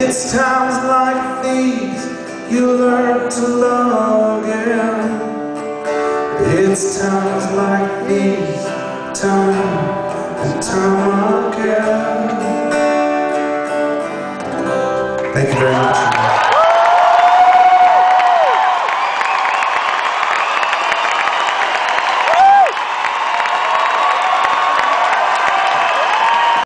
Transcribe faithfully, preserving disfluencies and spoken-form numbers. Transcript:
It's times like these you learn to love again. It's times like these, time and time again. Thank you very much.